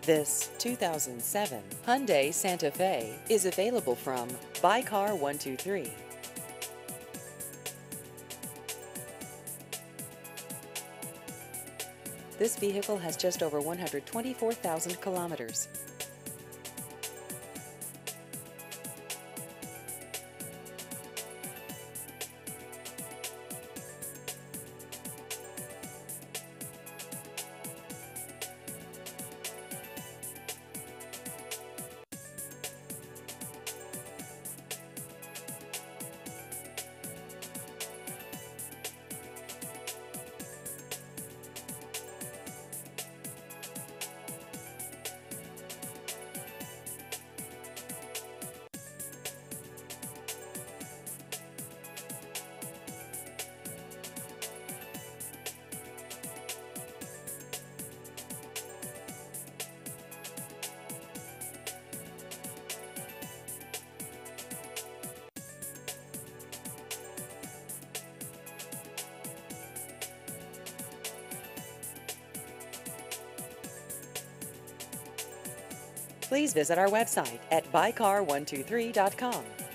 This 2007 Hyundai Santa Fe is available from Buy Car 123. This vehicle has just over 124,000 kilometers. Please visit our website at buycar123.com.